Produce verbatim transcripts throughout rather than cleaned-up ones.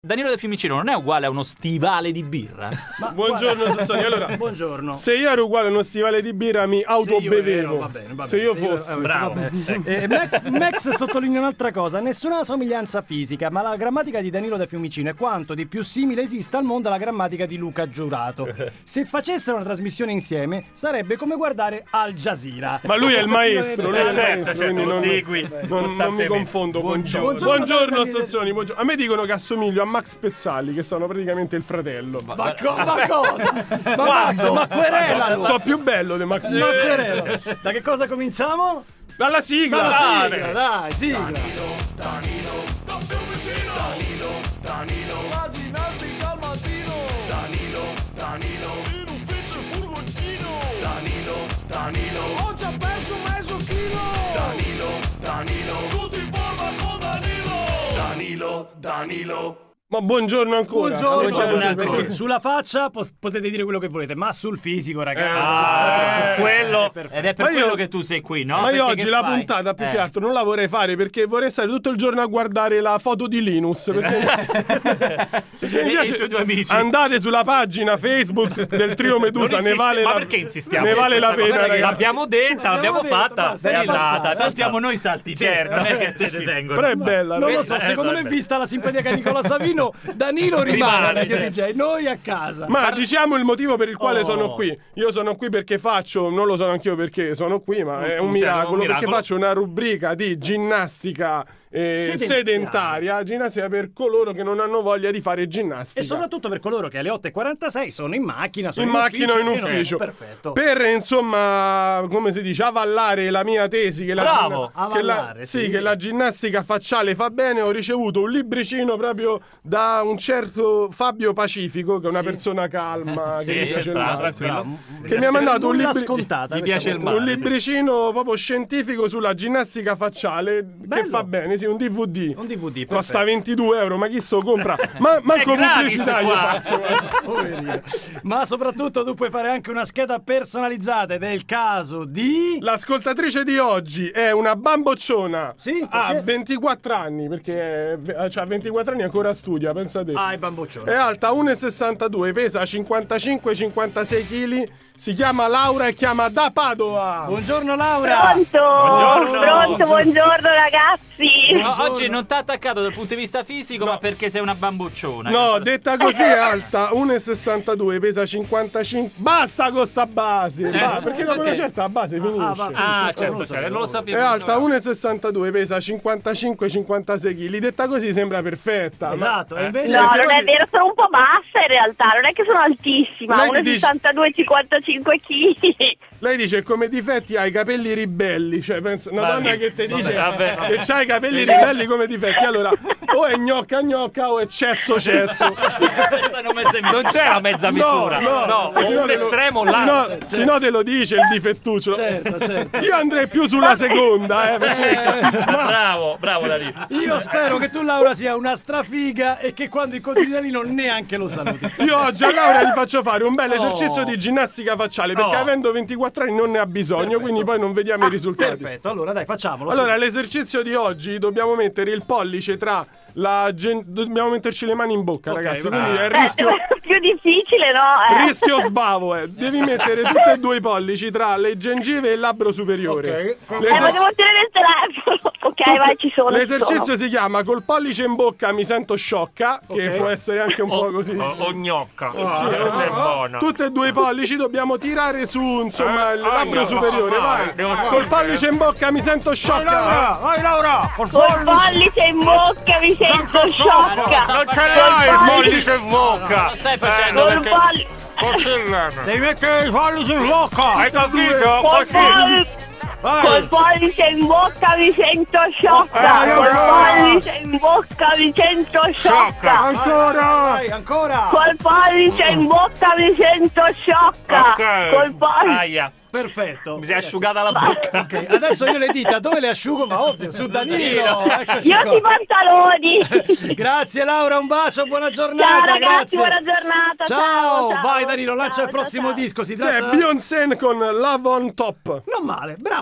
Danilo De Fiumicino non è uguale a uno stivale di birra? Ma buongiorno Sassoni, allora buongiorno. Se io ero uguale a uno stivale di birra mi autobevevo. Va bene, va bene. Se io se fossi io, eh, bravo. eh, Max, Max sottolinea un'altra cosa: nessuna somiglianza fisica, ma la grammatica di Danilo De Fiumicino è quanto di più simile esista al mondo alla grammatica di Luca Giurato. Se facessero una trasmissione insieme sarebbe come guardare Al Jazeera. Ma lui è il maestro, lui è il certo, maestro, certo, quindi lo non, segui non, non mi confondo. Buongiorno, Buongiorno, buongiorno, buongiorno Zazzoni, buongiorno. A me dicono che assomiglio a Max Pezzali, che sono praticamente il fratello. Ma, ma, co- ma cosa? Ma Max, ma querela! So, so più bello di Max. Ma querela! Da che cosa cominciamo? Dalla sigla! Dalla sigla, dai, sigla! Danilo, Danilo, da Fiumicino. Danilo, Danilo, la ginnastica al mattino. Danilo, Danilo, in ufficio il furgoncino. Danilo, Danilo, oggi ha perso mezzo chilo. Danilo, Danilo, tutto in forma con Danilo. Danilo, Danilo. Ma buongiorno ancora. Buongiorno, Buongiorno ancora. perché sulla faccia pos- potete dire quello che volete, ma sul fisico, ragazzi, Ah, sta- su quello- perfetto. Ed è per Ma io- quello che tu sei qui, no? Ma io Perché oggi che la fai? puntata più Eh. che altro non la vorrei fare perché vorrei stare tutto il giorno a guardare la foto di Linus. Perché, perché mi E i piace- suoi due amici. Andate sulla pagina Facebook del trio Medusa, Non ne insiste- vale ma la, perché insistiamo ne su vale la questa cosa? pena, ragazzi. L'abbiamo detta, l'abbiamo detto, fatta, basta, è è andata. passata. Saltiamo noi salti, Certo. non è che te ne tengono. Però è bella. Non lo no? so, Eh, secondo me, vabbè. vista la simpatia che ha Nicola Savino, Danilo rimane Rimane, Radio certo. D J, noi a casa. Ma diciamo il motivo per il quale Oh. sono qui. Io sono qui perché faccio, non lo so anch'io perché sono qui, ma è un Cioè, miracolo, un perché miracolo. faccio una rubrica di ginnastica eh, Sedentaria. sedentaria, ginnastica per coloro che non hanno voglia di fare ginnastica. E soprattutto per coloro che alle otto e quarantasei sono in macchina, sono in in, macchina o in ufficio, e non- ufficio. Perfetto. Per insomma, come si dice, avallare la mia tesi che la, Bravo, ginna- che la- avallare, sì, sì. che la ginnastica facciale fa bene. Ho ricevuto un libricino proprio da un certo Fabio Pacifico, che è una Sì. persona calma, Sì, che mi piace il bravo, mare. tranquillo. Che mi ha mandato un, Nulla libri- scontata, Mi questa piace il volta. un mare. libricino proprio scientifico sulla ginnastica facciale che Bello. fa bene, sì, un D V D. Un D V D, Costa perfetto. ventidue euro, ma chi so compra? Ma manco È gratis pubblicità io qua. faccio. guarda. Poverino. Ma soprattutto tu puoi fare anche una scheda personalizzata ed è il caso di... L'ascoltatrice di oggi è una bambocciona. Sì, ha perché? anni, perché ha ventiquattro anni e ancora studia, pensate. Ah, i bamboccioni. È alta uno e sessantadue, pesa cinquantacinque cinquantasei chili, si chiama Laura e chiama da Padova. Buongiorno Laura. Pronto? Buongiorno. Pronto, buongiorno ragazzi. No, oggi non ti ha attaccato dal punto di vista fisico, ma perché sei una bambucciona. No, detta così è alta uno e sessantadue, pesa cinquantacinque. Basta con sta base, va, perché dopo una certa la base finisce. Ah, va, Ah, finisce, certo, non lo certo, sapevo. non lo sapevo. È alta uno e sessantadue, pesa cinquantacinque cinquantasei kg. Detta così sembra perfetta. ma- Esatto, e invece... No, Perché non è poi- vero, sono un po' bassa in realtà, non è che sono altissima, Lei mi uno e dice- sessantadue cinquantacinque chili. Lei dice come difetti ha i capelli ribelli, cioè pensa, una Vabbè, donna che ti dice vabbè, vabbè. che ha i capelli ribelli come difetti, allora o è gnocca gnocca o è cesso cesso. Stanno mezze Non c'è la mezza misura. no, no, se no un te lo- estremo se là. no- se no te lo dice il difettuccio. Certo, certo. Io andrei più sulla seconda, eh, perché- Bravo, bravo Dario. Io spero che tu Laura sia una strafiga e che quando incontri Danilo neanche lo saluti. io oggi a Laura gli faccio fare un bel Oh. esercizio di ginnastica facciale, perché Oh. avendo ventiquattro anni non ne ha bisogno, quindi poi non vediamo i risultati. Perfetto, allora dai, facciamolo. Allora, l'esercizio di oggi dobbiamo mettere il pollice tra la gen- dobbiamo metterci le mani in bocca, Ok, ragazzi, va quindi bene. è il Eh, rischio più difficile, no? Eh. rischio sbavo, eh. Devi mettere tutti e due i pollici tra le gengive e il labbro superiore. Ok. Eh, ma devo tenere il telefono. Ok, vai, ci sono. ci L'esercizio sono. si chiama col pollice in bocca mi sento sciocca, che Ok. può essere anche un po' così. O, o gnocca. Sì, Questa è buona. Tutti e due i pollici dobbiamo tirare su, insomma, Eh, il ah, labbro no, superiore, no, vai. devo fare. Col pollice in bocca mi sento sciocca. vai Laura! Col Col pollice in bocca mi sento sciocca. Non ce l'hai il pollice in bocca. Lo stai facendo Col perché... pollice. Così. Devi mettere i pollici in bocca! Hai capito? Col Così. pollice. Col pollice in bocca mi sento sciocca. Ah, Col allora. pollice in bocca mi sento sciocca. Ancora. Vai, ancora! Col pollice in bocca mi sento sciocca. Ok. Col pollice. Aia. Perfetto. Mi si è asciugata la bocca. Ok, adesso io le dita dove le asciugo? Ma ovvio, su Danilo. Eccoci Io qua. ti pantaloni. Grazie Laura, un bacio, buona giornata. Ciao ragazzi, grazie. buona giornata. Ciao, Ciao, ciao. vai Danilo, lancia Ciao, il prossimo ciao, ciao. disco. Si È tratta... Beyoncé con Love on Top. Non male, bravo.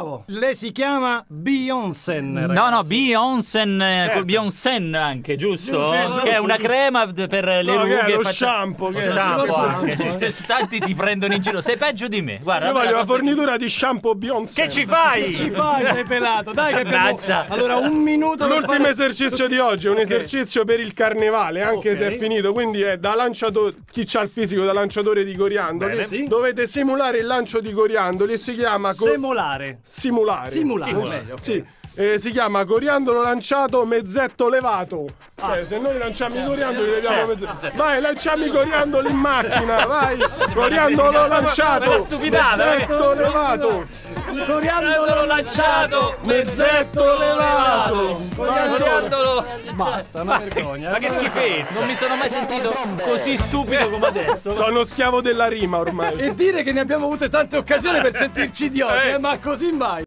Bravo. Lei si chiama Beyoncé. No, no, Beyoncé, certo. Beyoncé anche, giusto? Sì, giusto, che è una giusto. crema per le No, rughe. che è lo faccia- shampoo, che è Shampoo lo anche. shampoo. Tanti ti prendono in giro. Sei peggio di me. Guarda, Io voglio la la cosa- fornitura di shampoo Beyoncé. Che ci fai? Ci fai, sei pelato. Dai che abbiamo... Mannaggia. Allora, un minuto per L'ultimo fare... esercizio di oggi è un esercizio per il carnevale, anche Ok. se è finito, quindi è da lanciatore, chi c'ha il fisico da lanciatore di coriandoli. Bene. Sì. Dovete simulare il lancio di coriandoli e si chiama co- Semolare. simulare. Simulare. Simulare. Meglio, ok. Sì. Eh, si chiama coriandolo lanciato mezzetto levato. Cioè, se noi lanciamo i coriandoli, leviamo mezzetto. Vai, lanciamo i coriandoli in macchina, vai. Coriandolo lanciato. Una stupidata, Mezzetto levato. Coriandolo lanciato. Mezzetto levato. Coriandolo. Basta, una vergogna. Ma che schifezza. Non mi sono mai sentito così stupido come adesso. Sono schiavo della rima ormai. E dire che ne abbiamo avute tante occasioni per sentirci idioti, eh, ma così mai.